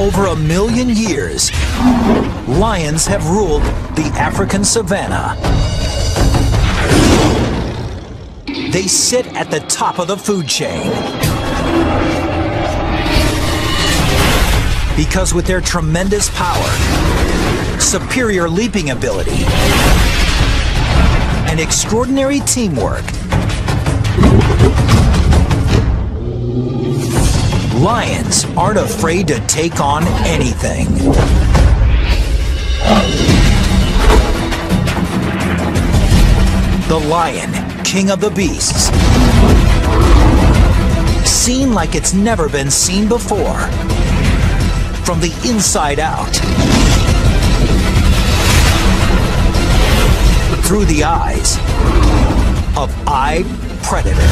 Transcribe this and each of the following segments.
over 1 million years, lions have ruled the African savanna. They sit at the top of the food chain. Because with their tremendous power, superior leaping ability, and extraordinary teamwork, lions aren't afraid to take on anything. The lion, king of the beasts, seen like it's never been seen before, from the inside out, through the eyes of Predator.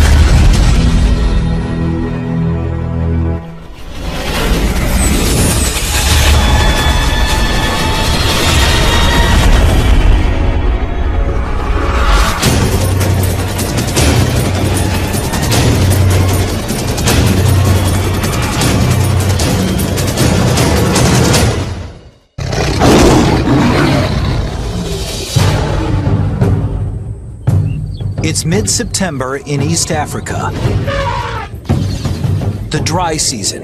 It's mid-September in East Africa, the dry season.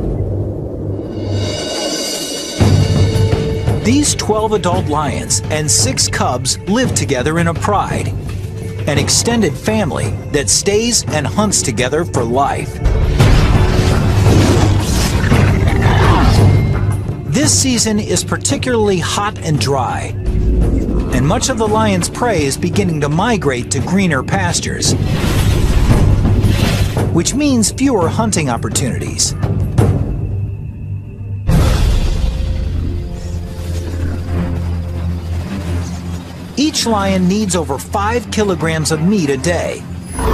These 12 adult lions and 6 cubs live together in a pride, an extended family that stays and hunts together for life. This season is particularly hot and dry, and much of the lion's prey is beginning to migrate to greener pastures, which means fewer hunting opportunities. Each lion needs over 5 kilograms of meat a day,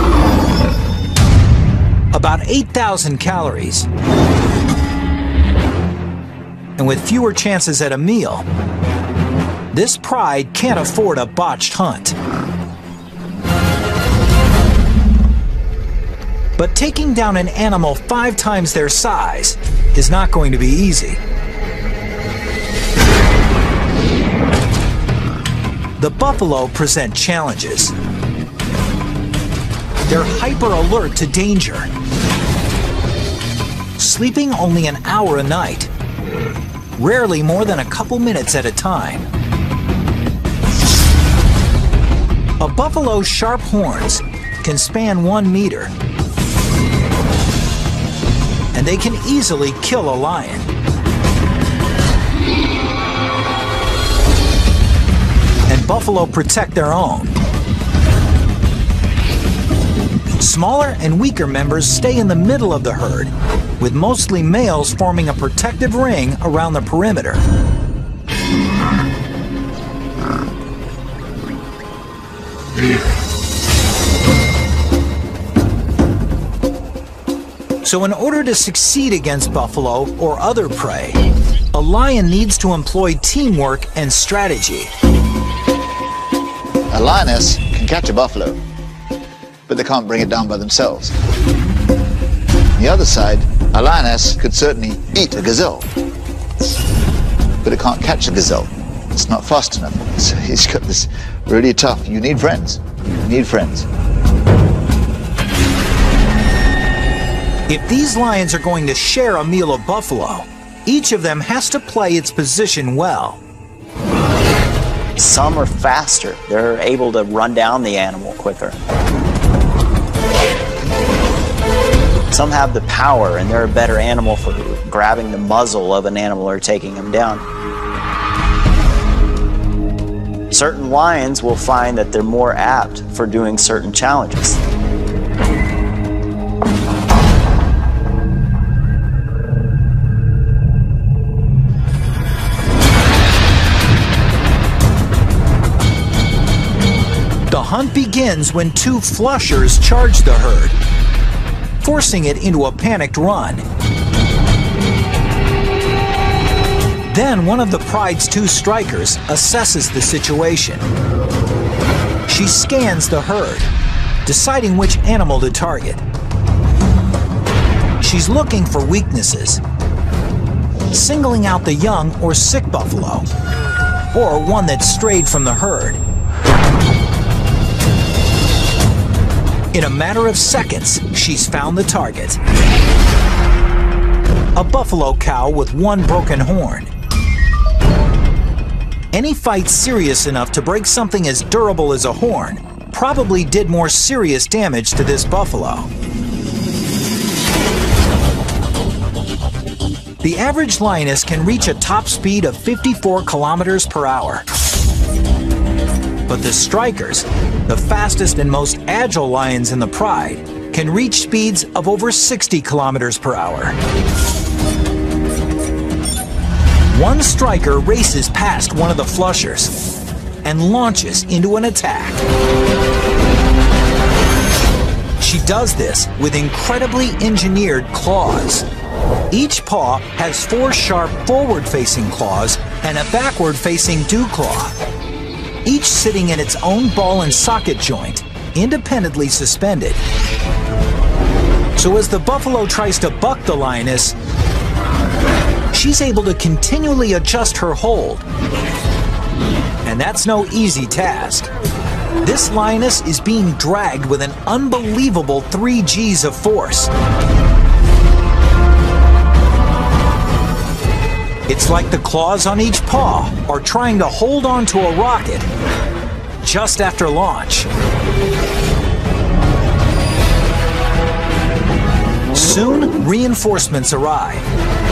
about 8,000 calories, and with fewer chances at a meal, this pride can't afford a botched hunt. But taking down an animal 5 times their size is not going to be easy. The buffalo present challenges. They're hyper alert to danger, sleeping only an hour a night, rarely more than a couple minutes at a time. A buffalo's sharp horns can span 1 meter, and they can easily kill a lion. And buffalo protect their own. Smaller and weaker members stay in the middle of the herd, with mostly males forming a protective ring around the perimeter. So in order to succeed against buffalo or other prey, a lion needs to employ teamwork and strategy. A lioness can catch a buffalo, but they can't bring it down by themselves. On the other side, a lioness could certainly eat a gazelle, but it can't catch a gazelle. It's not fast enough. So he's got this really tough. You need friends. You need friends. If these lions are going to share a meal of buffalo, each of them has to play its position well. Some are faster. They're able to run down the animal quicker. Some have the power, and they're a better animal for grabbing the muzzle of an animal or taking him down. Certain lions will find that they're more apt for doing certain challenges. The hunt begins when 2 flushers charge the herd, forcing it into a panicked run. Then one of the pride's 2 strikers assesses the situation. She scans the herd, deciding which animal to target. She's looking for weaknesses. singling out the young or sick buffalo, or one that strayed from the herd. In a matter of seconds, she's found the target. A buffalo cow with one broken horn. Any fight serious enough to break something as durable as a horn probably did more serious damage to this buffalo. The average lioness can reach a top speed of 54 kilometers per hour. But the strikers, the fastest and most agile lions in the pride, can reach speeds of over 60 kilometers per hour. One striker races past one of the flushers and launches into an attack. She does this with incredibly engineered claws. Each paw has 4 sharp forward-facing claws and a backward-facing dew claw, each sitting in its own ball and socket joint, independently suspended. So as the buffalo tries to buck the lioness, she's able to continually adjust her hold. And that's no easy task. This lioness is being dragged with an unbelievable 3 Gs of force. It's like the claws on each paw are trying to hold on to a rocket just after launch. Soon, reinforcements arrive.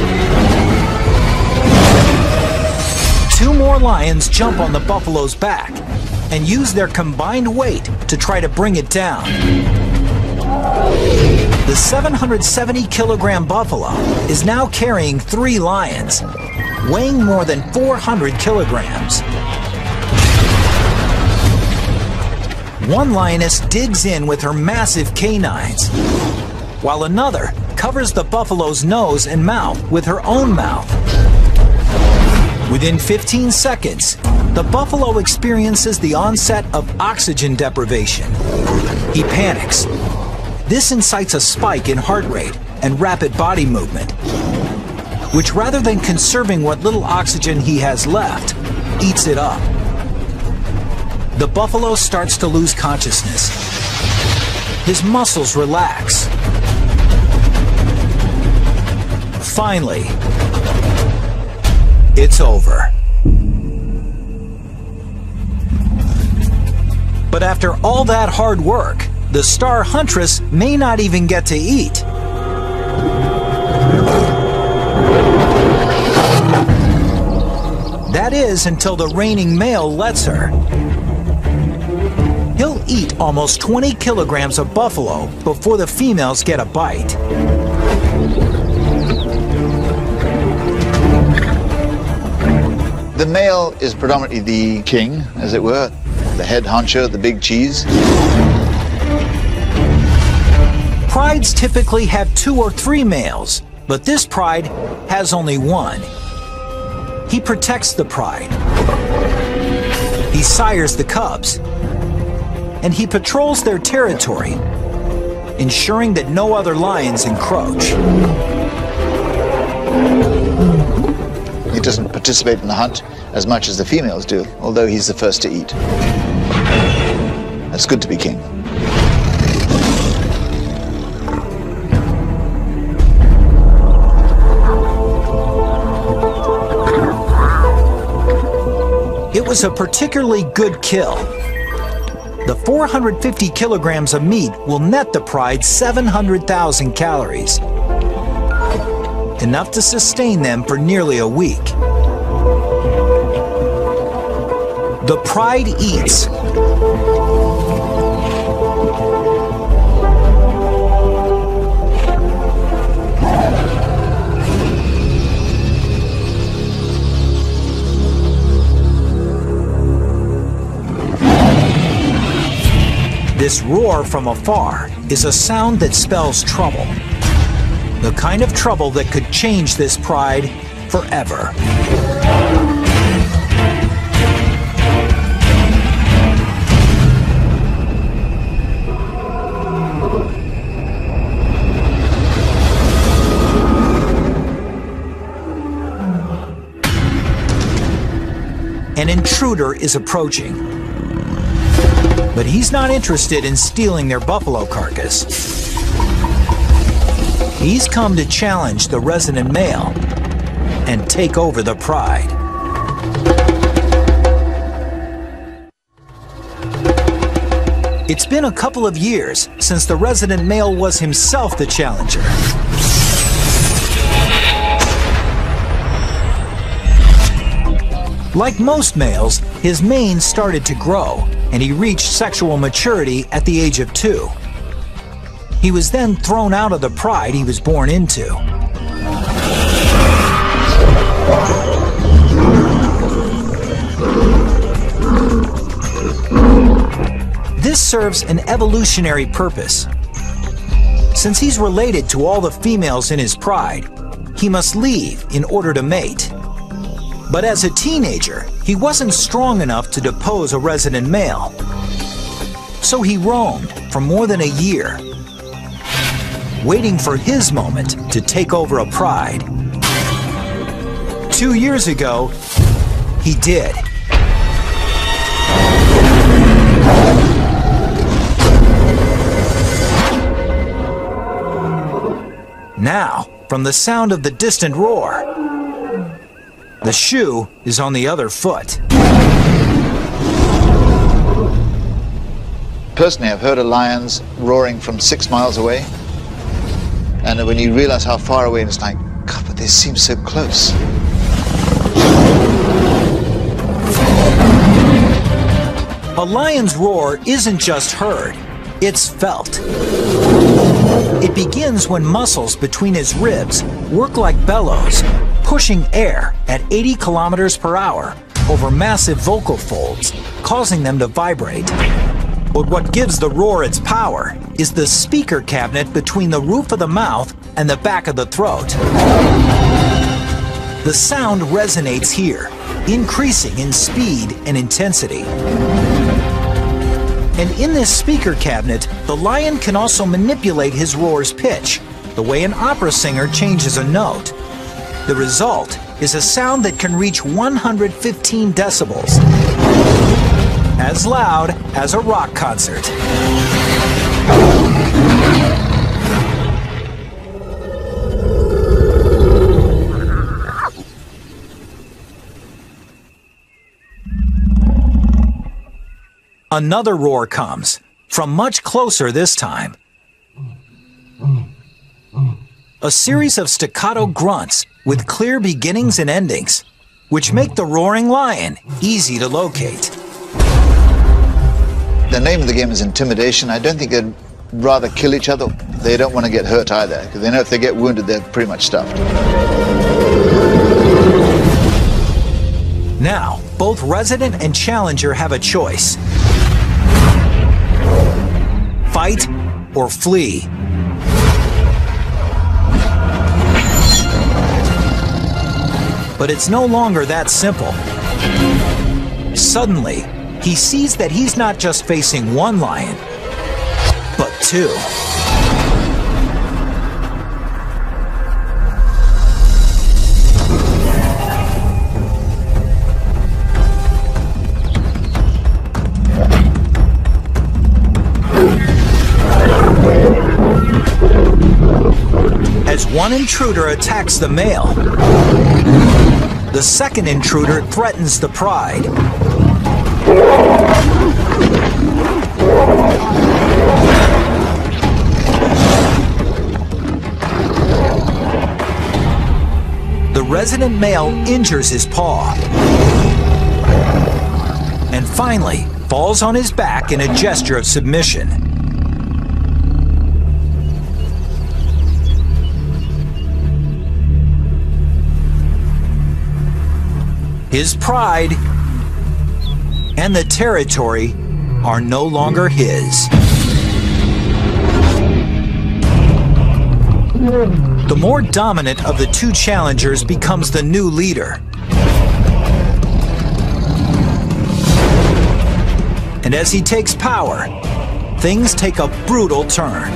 2 more lions jump on the buffalo's back and use their combined weight to try to bring it down. The 770-kilogram buffalo is now carrying 3 lions, weighing more than 400 kilograms. One lioness digs in with her massive canines, while another covers the buffalo's nose and mouth with her own mouth. Within 15 seconds, the buffalo experiences the onset of oxygen deprivation. He panics. This incites a spike in heart rate and rapid body movement, which, rather than conserving what little oxygen he has left, eats it up. The buffalo starts to lose consciousness. His muscles relax. Finally, it's over. But after all that hard work, the star huntress may not even get to eat. That is, until the reigning male lets her. He'll eat almost 20 kilograms of buffalo before the females get a bite. The male is predominantly the king, as it were, the head honcho, the big cheese. Prides typically have 2 or 3 males, but this pride has only 1. He protects the pride. He sires the cubs. And he patrols their territory, ensuring that no other lions encroach. He doesn't participate in the hunt as much as the females do, although he's the first to eat. It's good to be king. It was a particularly good kill. The 450 kilograms of meat will net the pride 700,000 calories, enough to sustain them for nearly a week. The pride eats. This roar from afar is a sound that spells trouble. The kind of trouble that could change this pride forever. An intruder is approaching. But he's not interested in stealing their buffalo carcass. He's come to challenge the resident male and take over the pride. It's been a couple of years since the resident male was himself the challenger. Like most males, his mane started to grow, and he reached sexual maturity at the age of 2. He was then thrown out of the pride he was born into. This serves an evolutionary purpose. Since he's related to all the females in his pride, he must leave in order to mate. But as a teenager, he wasn't strong enough to depose a resident male. So he roamed for more than a year, waiting for his moment to take over a pride. 2 years ago, he did. Now, from the sound of the distant roar, the shoe is on the other foot. Personally, I've heard of lions roaring from 6 miles away. And when you realize how far away, it's like, God, but they seem so close. A lion's roar isn't just heard, it's felt. It begins when muscles between his ribs work like bellows, pushing air at 80 kilometers per hour over massive vocal folds, causing them to vibrate. But what gives the roar its power is the speaker cabinet between the roof of the mouth and the back of the throat. The sound resonates here, increasing in speed and intensity. And in this speaker cabinet, the lion can also manipulate his roar's pitch, the way an opera singer changes a note. The result is a sound that can reach 115 decibels, as loud as a rock concert. Another roar comes, from much closer this time. A series of staccato grunts with clear beginnings and endings, which make the roaring lion easy to locate. The name of the game is intimidation. I don't think they'd rather kill each other. They don't want to get hurt either, because they know if they get wounded, they're pretty much stuffed. Now, both resident and challenger have a choice. Fight or flee. But it's no longer that simple. Suddenly, he sees that he's not just facing one lion, but 2. As one intruder attacks the male, the second intruder threatens the pride. The resident male injures his paw and finally falls on his back in a gesture of submission. His pride and the territory are no longer his. The more dominant of the 2 challengers becomes the new leader. And as he takes power, things take a brutal turn.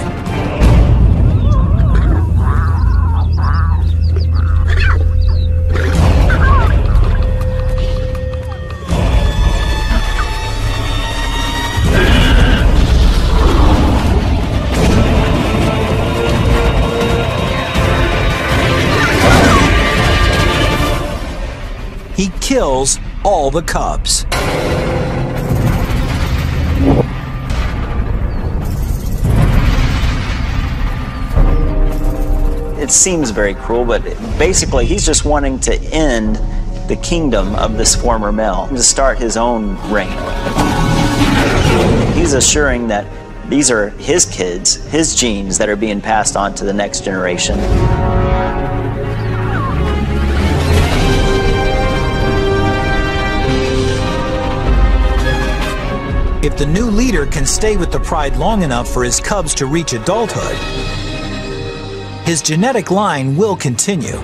kills all the cubs. It seems very cruel, but basically he's just wanting to end the kingdom of this former male, to start his own reign. He's assuring that these are his kids, his genes that are being passed on to the next generation. If the new leader can stay with the pride long enough for his cubs to reach adulthood, his genetic line will continue.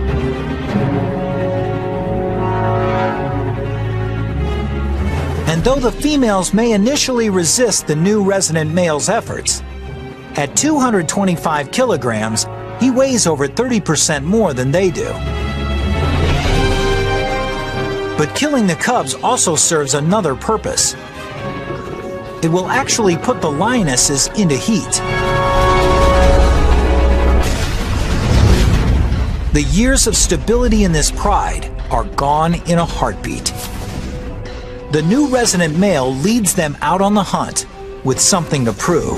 And though the females may initially resist the new resident male's efforts, at 225 kilograms, he weighs over 30% more than they do. But killing the cubs also serves another purpose. It will actually put the lionesses into heat. The years of stability in this pride are gone in a heartbeat. The new resident male leads them out on the hunt with something to prove.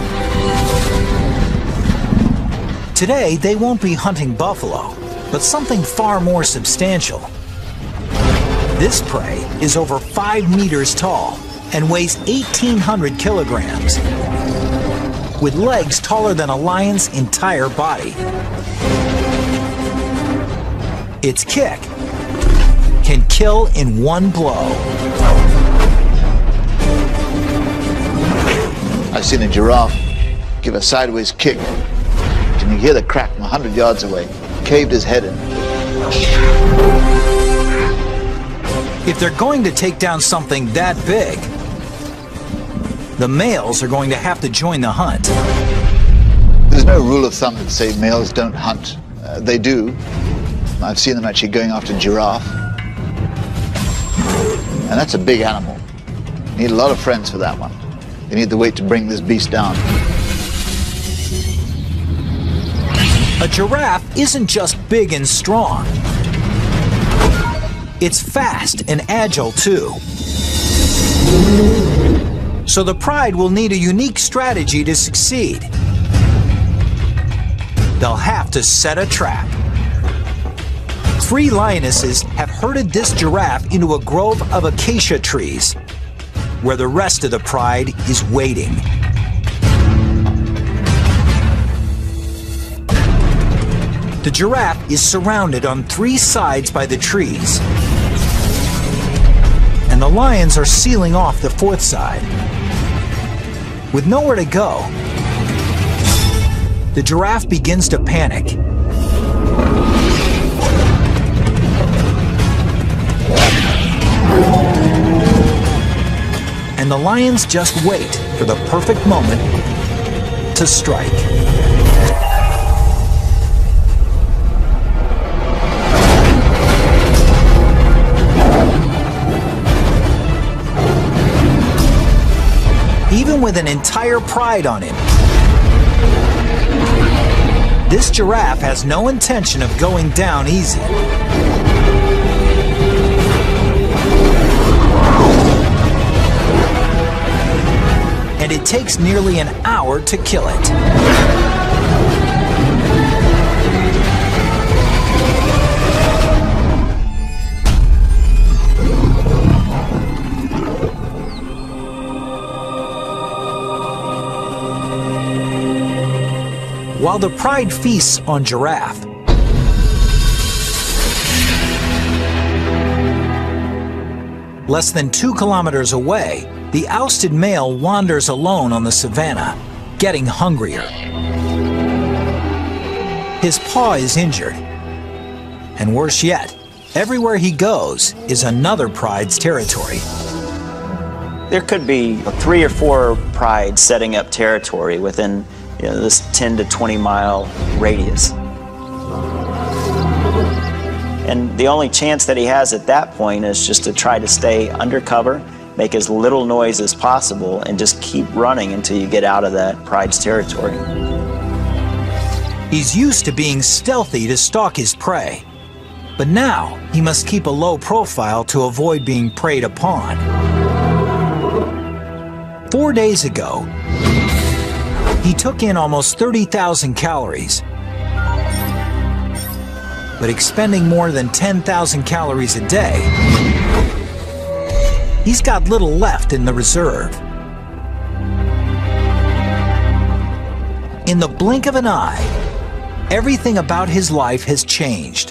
Today, they won't be hunting buffalo, but something far more substantial. This prey is over 5 meters tall and weighs 1,800 kilograms, with legs taller than a lion's entire body. Its kick can kill in one blow. I've seen a giraffe give a sideways kick. Can you hear the crack from 100 yards away? Caved his head in. If they're going to take down something that big, the males are going to have to join the hunt. There's no rule of thumb that say males don't hunt. They do. I've seen them actually going after giraffe. And that's a big animal. You need a lot of friends for that one. You need the weight to bring this beast down. A giraffe isn't just big and strong. It's fast and agile too. So the pride will need a unique strategy to succeed. They'll have to set a trap. 3 lionesses have herded this giraffe into a grove of acacia trees, where the rest of the pride is waiting. The giraffe is surrounded on 3 sides by the trees, and the lions are sealing off the 4th side. With nowhere to go, the giraffe begins to panic. And the lions just wait for the perfect moment to strike. Even with an entire pride on him, this giraffe has no intention of going down easy. And it takes nearly an hour to kill it. While the pride feasts on giraffe, less than 2 kilometers away, the ousted male wanders alone on the savanna, getting hungrier. His paw is injured, and worse yet, everywhere he goes is another pride's territory. There could be 3 or 4 prides setting up territory within this 10 to 20 mile radius. And the only chance that he has at that point is just to try to stay undercover, make as little noise as possible, and just keep running until you get out of that pride's territory. He's used to being stealthy to stalk his prey, But now he must keep a low profile to avoid being preyed upon. 4 days ago, he took in almost 30,000 calories, but expending more than 10,000 calories a day, he's got little left in the reserve. In the blink of an eye, everything about his life has changed.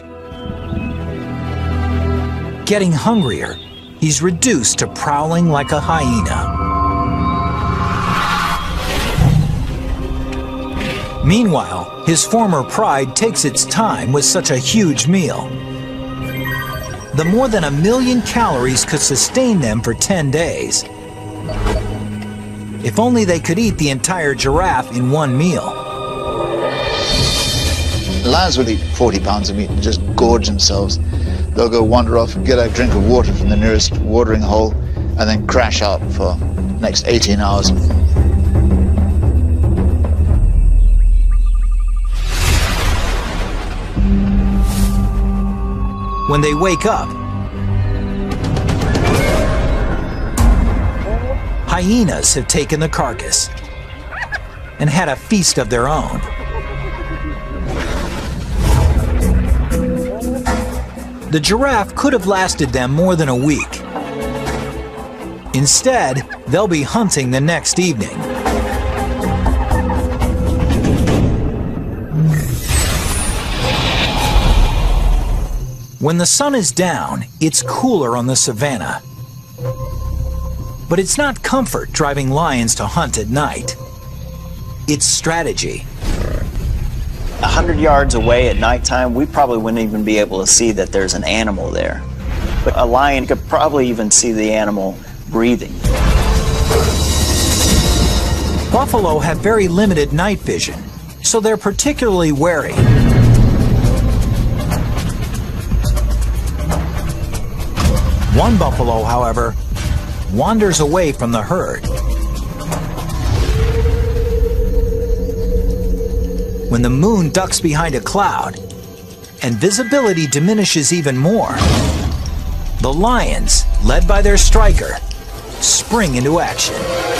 Getting hungrier, he's reduced to prowling like a hyena. Meanwhile, his former pride takes its time with such a huge meal. The more than 1 million calories could sustain them for 10 days. If only they could eat the entire giraffe in one meal. Lions will eat 40 pounds of meat and just gorge themselves. They'll go wander off and get a drink of water from the nearest watering hole and then crash out for the next 18 hours. When they wake up, hyenas have taken the carcass and had a feast of their own. The giraffe could have lasted them more than a week. Instead, they'll be hunting the next evening. When the sun is down, it's cooler on the savanna. But it's not comfort driving lions to hunt at night. It's strategy. 100 yards away at nighttime, we probably wouldn't even be able to see that there's an animal there. But a lion could probably even see the animal breathing. Buffalo have very limited night vision, so they're particularly wary. One buffalo, however, wanders away from the herd. When the moon ducks behind a cloud and visibility diminishes even more, the lions, led by their striker, spring into action.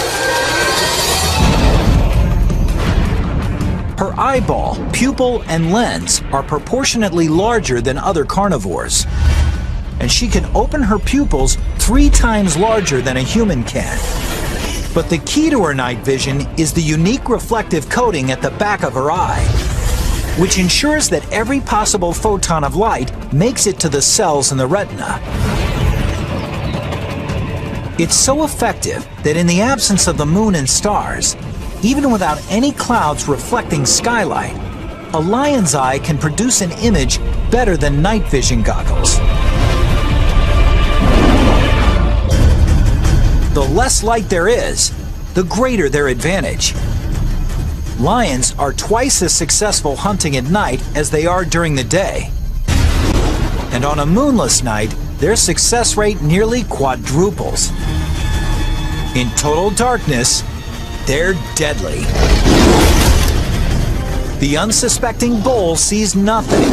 Her eyeball, pupil, and lens are proportionately larger than other carnivores, and she can open her pupils 3 times larger than a human can. But the key to her night vision is the unique reflective coating at the back of her eye, which ensures that every possible photon of light makes it to the cells in the retina. It's so effective that in the absence of the moon and stars, even without any clouds reflecting skylight, a lion's eye can produce an image better than night vision goggles. The less light there is, the greater their advantage. Lions are twice as successful hunting at night as they are during the day. And on a moonless night, their success rate nearly quadruples. In total darkness, they're deadly. The unsuspecting bull sees nothing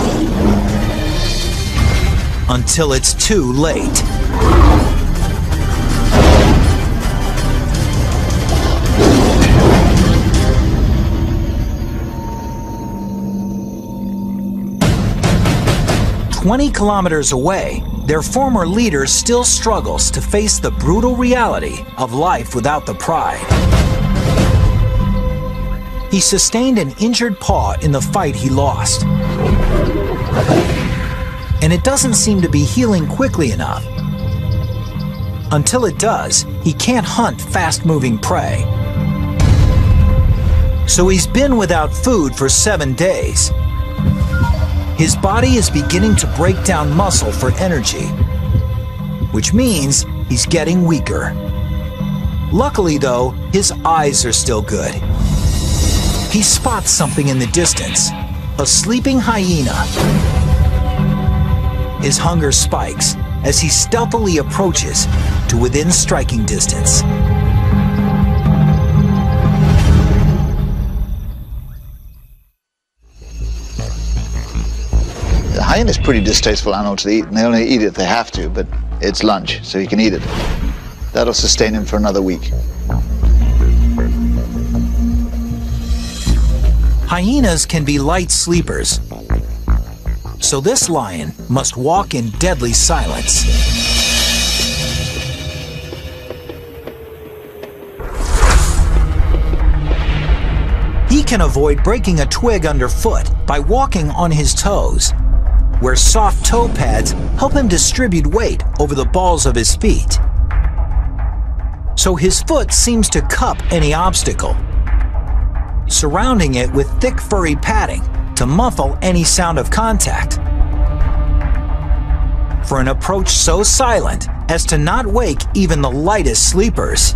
until it's too late. "20 kilometers away, their former leader still struggles to face the brutal reality of life without the pride. He sustained an injured paw in the fight he lost, and it doesn't seem to be healing quickly enough. Until it does, he can't hunt fast-moving prey. So he's been without food for 7 days. His body is beginning to break down muscle for energy, which means he's getting weaker. Luckily, though, his eyes are still good. He spots something in the distance, a sleeping hyena. His hunger spikes as he stealthily approaches to within striking distance. The hyena is a pretty distasteful animal to eat, and they only eat it if they have to, but it's lunch, so he can eat it. That'll sustain him for another week. Hyenas can be light sleepers, so this lion must walk in deadly silence. He can avoid breaking a twig underfoot by walking on his toes, where soft toe pads help him distribute weight over the balls of his feet. So his foot seems to cup any obstacle, surrounding it with thick furry padding to muffle any sound of contact. For an approach so silent as to not wake even the lightest sleepers.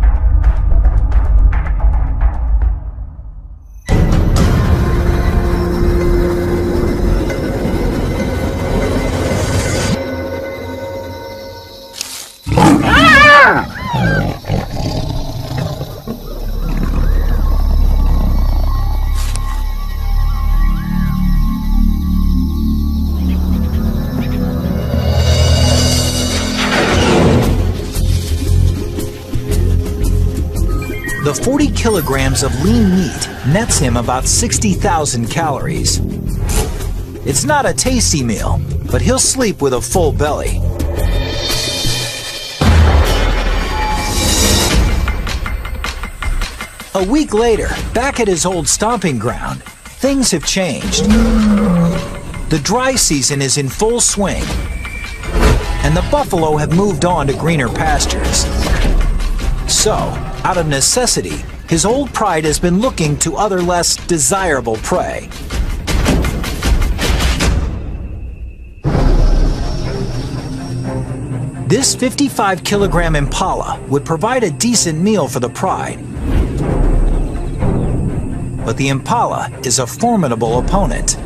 The 40 kilograms of lean meat nets him about 60,000 calories. It's not a tasty meal, but he'll sleep with a full belly. A week later, back at his old stomping ground, things have changed. The dry season is in full swing, and the buffalo have moved on to greener pastures. So, out of necessity, his old pride has been looking to other less desirable prey. This 55-kilogram impala would provide a decent meal for the pride. But the impala is a formidable opponent.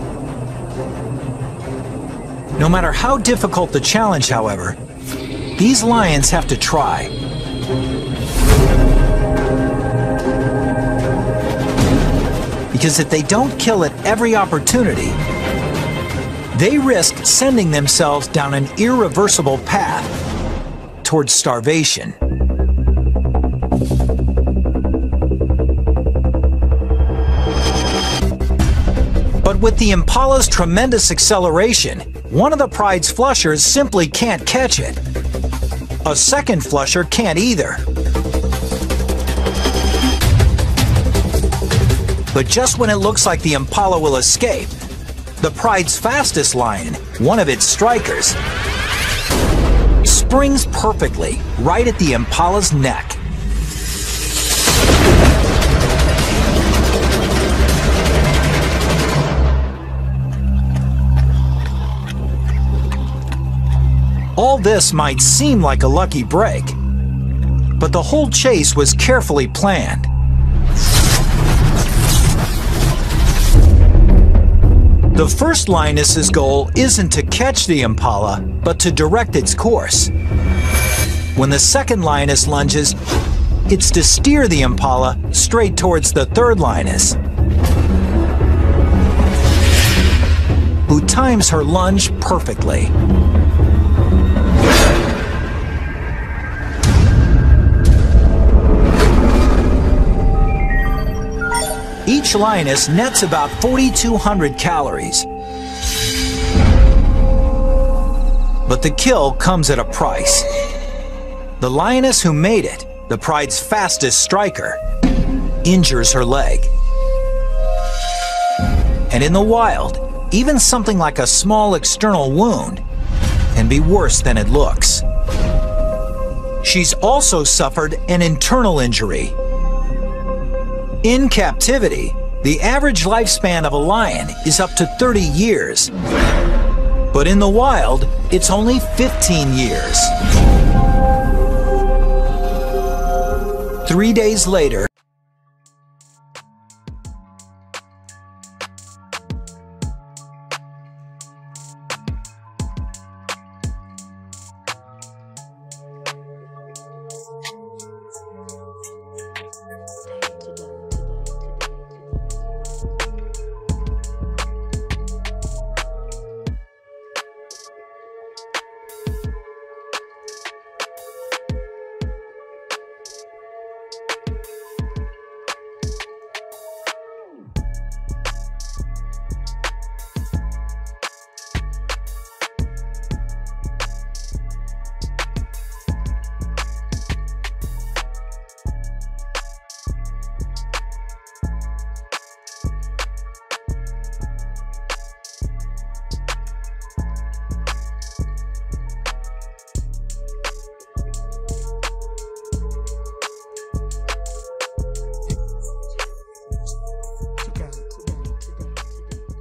No matter how difficult the challenge, however, these lions have to try. Because if they don't kill at every opportunity, they risk sending themselves down an irreversible path towards starvation. But with the impala's tremendous acceleration, one of the pride's flushers simply can't catch it. A second flusher can't either. But just when it looks like the impala will escape, the pride's fastest lion, one of its strikers, springs perfectly right at the impala's neck. All this might seem like a lucky break, but the whole chase was carefully planned. The first lioness's goal isn't to catch the impala, but to direct its course. When the second lioness lunges, it's to steer the impala straight towards the third lioness, who times her lunge perfectly. Each lioness nets about 4,200 calories. But the kill comes at a price. The lioness who made it, the pride's fastest striker, injures her leg. And in the wild, even something like a small external wound can be worse than it looks. She's also suffered an internal injury. In captivity, the average lifespan of a lion is up to 30 years. But in the wild, it's only 15 years. 3 days later,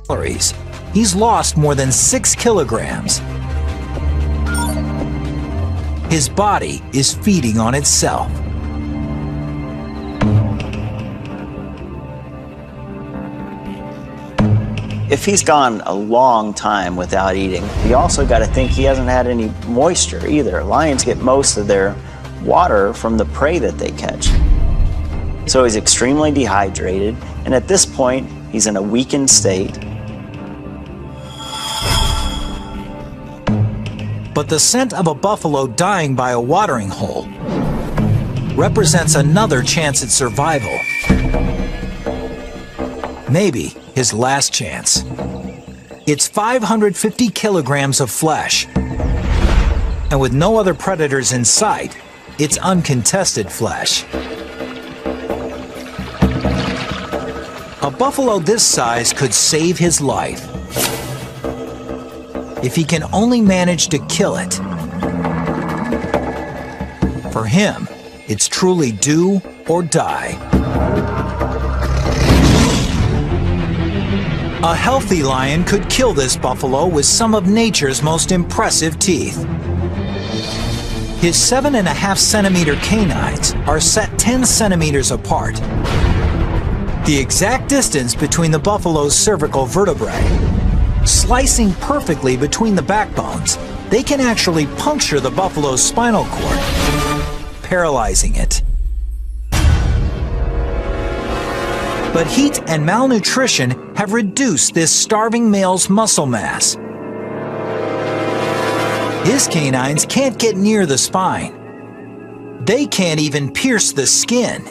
calories. He's lost more than 6 kilograms. His body is feeding on itself. If he's gone a long time without eating, you also got to think he hasn't had any moisture either. Lions get most of their water from the prey that they catch. So he's extremely dehydrated, and at this point, he's in a weakened state. But the scent of a buffalo dying by a watering hole represents another chance at survival. Maybe his last chance. It's 550 kilograms of flesh. And with no other predators in sight, it's uncontested flesh. A buffalo this size could save his life if he can only manage to kill it. For him, it's truly do or die. A healthy lion could kill this buffalo with some of nature's most impressive teeth. His 7.5 centimeter canines are set 10 centimeters apart, the exact distance between the buffalo's cervical vertebrae. Slicing perfectly between the backbones, they can actually puncture the buffalo's spinal cord, paralyzing it. But heat and malnutrition have reduced this starving male's muscle mass. His canines can't get near the spine. They can't even pierce the skin.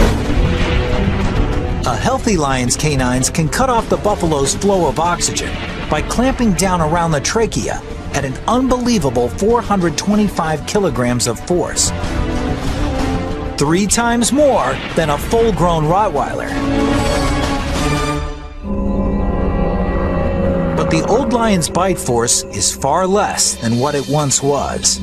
A healthy lion's canines can cut off the buffalo's flow of oxygen by clamping down around the trachea at an unbelievable 425 kilograms of force. 3 times more than a full-grown Rottweiler. But the old lion's bite force is far less than what it once was.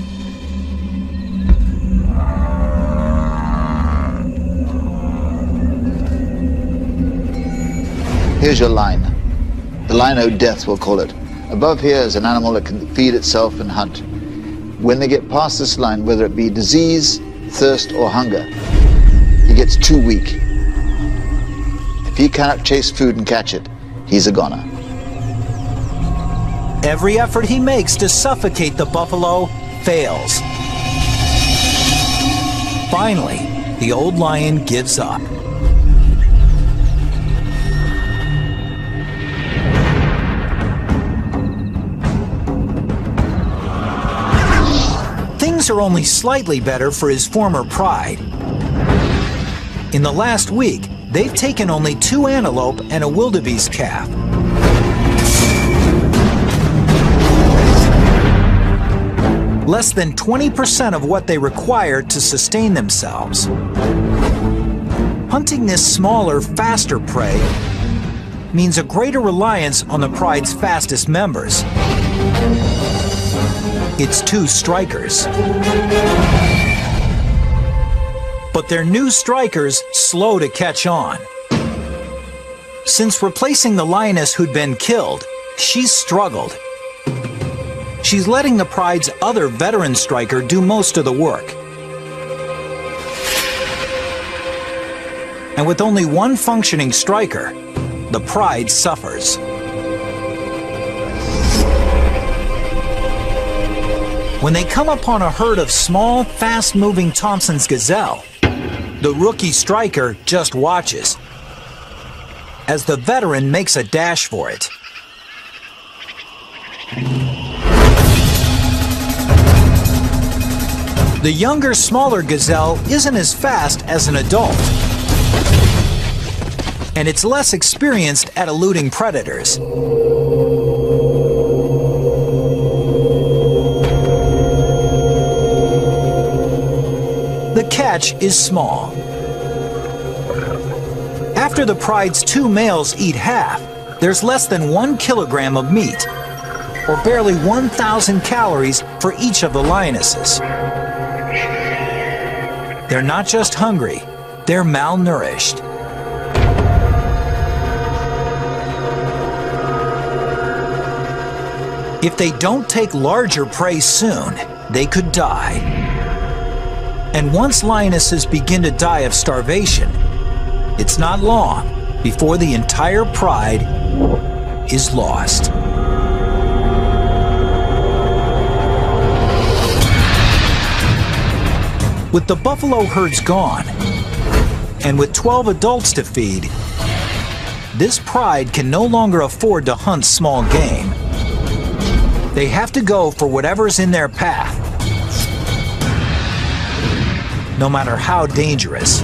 Here's your line. The line of death, we'll call it. Above here is an animal that can feed itself and hunt. When they get past this line, whether it be disease, thirst, or hunger, he gets too weak. If he cannot chase food and catch it, he's a goner. Every effort he makes to suffocate the buffalo fails. Finally, the old lion gives up. Things are only slightly better for his former pride. In the last week, they've taken only 2 antelope and a wildebeest calf. Less than 20% of what they require to sustain themselves. Hunting this smaller, faster prey means a greater reliance on the pride's fastest members. It's 2 strikers. But their new strikers slow to catch on. Since replacing the lioness who'd been killed, she's struggled. She's letting the pride's other veteran striker do most of the work. And with only one functioning striker, the pride suffers. When they come upon a herd of small, fast-moving Thompson's gazelle, the rookie striker just watches as the veteran makes a dash for it. The younger, smaller gazelle isn't as fast as an adult, and it's less experienced at eluding predators. The catch is small. After the pride's 2 males eat half, there's less than 1 kilogram of meat, or barely 1,000 calories for each of the lionesses. They're not just hungry, they're malnourished. If they don't take larger prey soon, they could die. And once lionesses begin to die of starvation, it's not long before the entire pride is lost. With the buffalo herds gone, and with 12 adults to feed, this pride can no longer afford to hunt small game. They have to go for whatever's in their path, no matter how dangerous.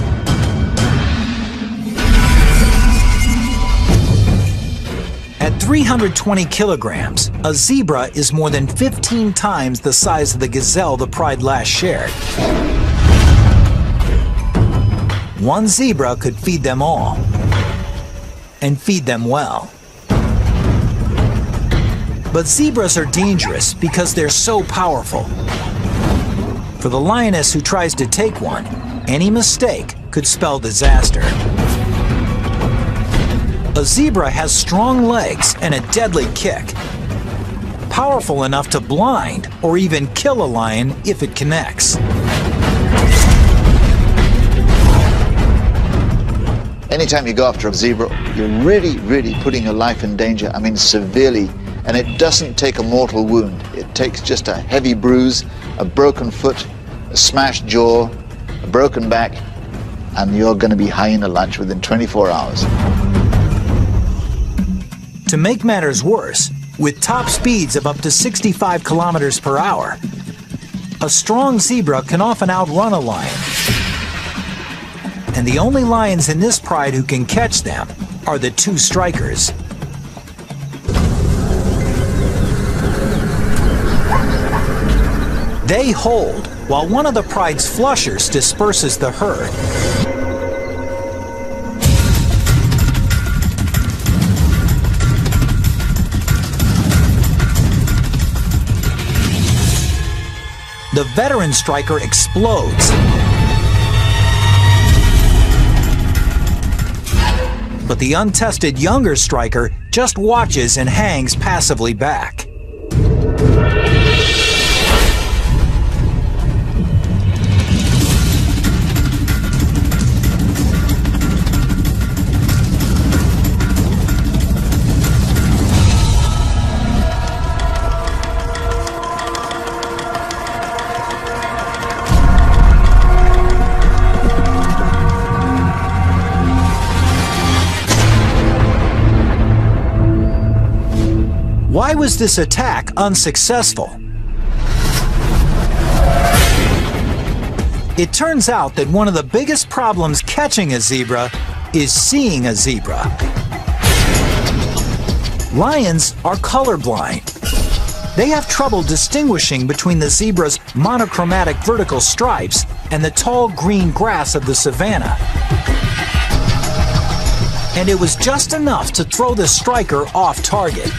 At 320 kilograms, a zebra is more than 15 times the size of the gazelle the pride last shared. One zebra could feed them all, and feed them well. But zebras are dangerous because they're so powerful. For the lioness who tries to take one, any mistake could spell disaster. A zebra has strong legs and a deadly kick, powerful enough to blind or even kill a lion if it connects. Anytime you go after a zebra, you're really putting your life in danger, I mean severely, and it doesn't take a mortal wound. It takes just a heavy bruise, a broken foot, a smashed jaw, a broken back, and you're going to be high in a lunch within 24 hours. To make matters worse, with top speeds of up to 65 kilometers per hour, a strong zebra can often outrun a lion. And the only lions in this pride who can catch them are the two strikers. They hold while one of the pride's flushers disperses the herd. The veteran striker explodes. But the untested younger striker just watches and hangs passively back. Why was this attack unsuccessful? It turns out that one of the biggest problems catching a zebra is seeing a zebra. Lions are colorblind. They have trouble distinguishing between the zebra's monochromatic vertical stripes and the tall green grass of the savanna. And it was just enough to throw the striker off target.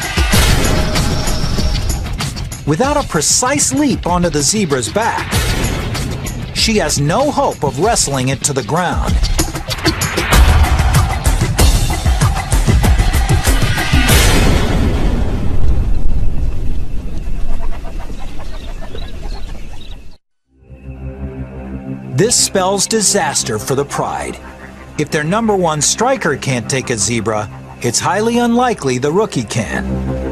Without a precise leap onto the zebra's back, she has no hope of wrestling it to the ground. This spells disaster for the pride. If their number one striker can't take a zebra, it's highly unlikely the rookie can.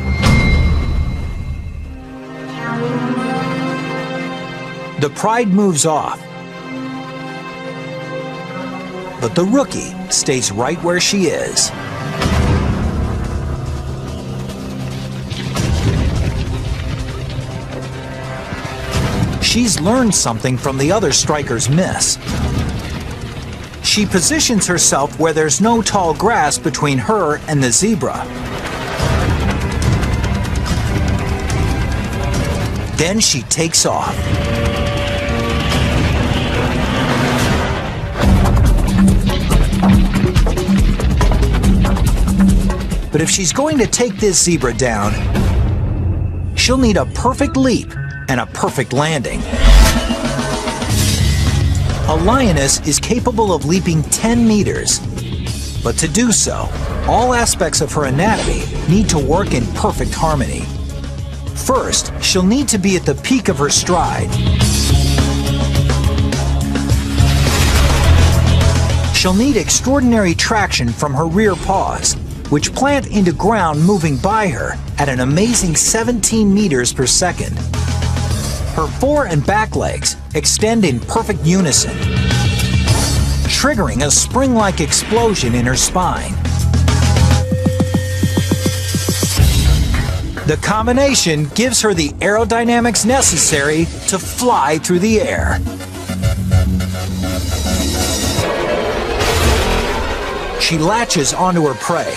The pride moves off, but the rookie stays right where she is. She's learned something from the other striker's miss. She positions herself where there's no tall grass between her and the zebra. Then she takes off. But if she's going to take this zebra down, she'll need a perfect leap and a perfect landing. A lioness is capable of leaping 10 meters, but to do so, all aspects of her anatomy need to work in perfect harmony. First, she'll need to be at the peak of her stride. She'll need extraordinary traction from her rear paws, which plant into ground moving by her at an amazing 17 meters per second. Her fore and back legs extend in perfect unison, triggering a spring-like explosion in her spine. The combination gives her the aerodynamics necessary to fly through the air. She latches onto her prey,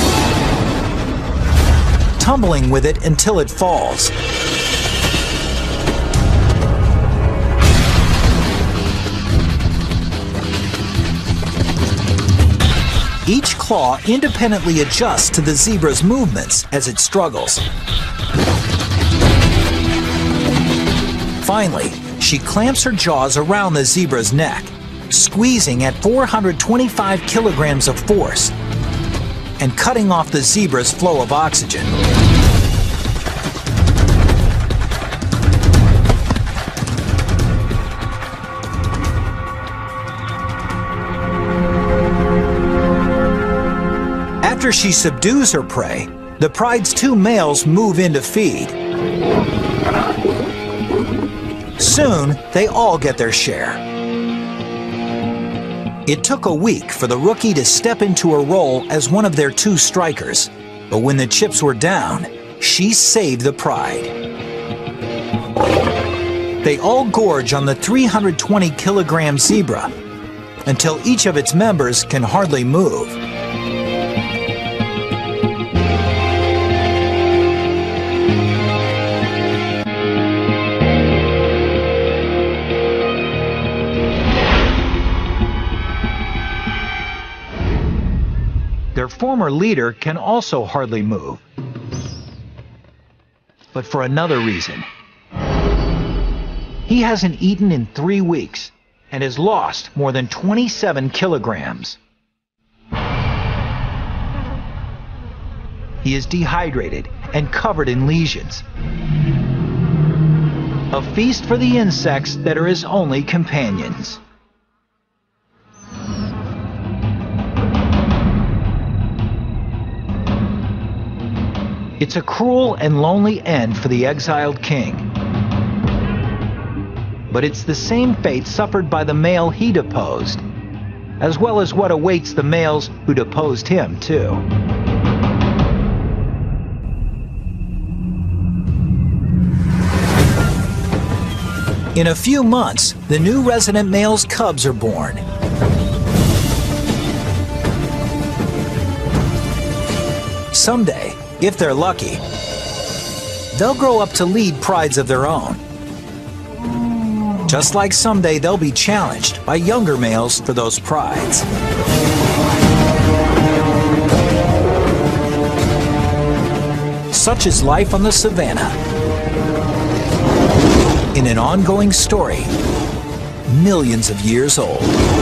tumbling with it until it falls. Each claw independently adjusts to the zebra's movements as it struggles. Finally, she clamps her jaws around the zebra's neck, squeezing at 425 kilograms of force and cutting off the zebra's flow of oxygen. After she subdues her prey, the pride's two males move in to feed. Soon, they all get their share. It took a week for the rookie to step into her role as one of their two strikers, but when the chips were down, she saved the pride. They all gorge on the 320-kilogram zebra until each of its members can hardly move. Their former leader can also hardly move, but for another reason. He hasn't eaten in 3 weeks and has lost more than 27 kilograms. He is dehydrated and covered in lesions. A feast for the insects that are his only companions. It's a cruel and lonely end for the exiled king. But it's the same fate suffered by the male he deposed, as well as what awaits the males who deposed him, too. In a few months, the new resident male's cubs are born. Someday, if they're lucky, they'll grow up to lead prides of their own. Just like someday they'll be challenged by younger males for those prides. Such is life on the Savanna. In an ongoing story, millions of years old.